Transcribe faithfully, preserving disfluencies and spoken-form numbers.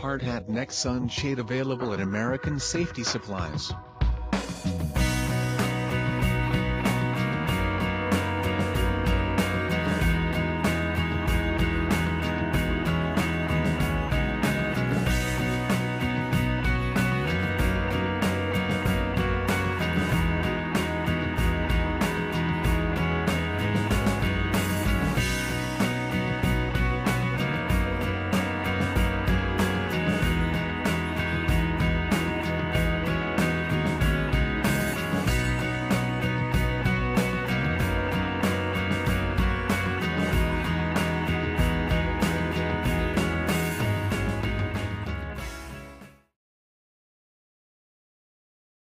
hard hat neck sunshade available at American Safety Supplies.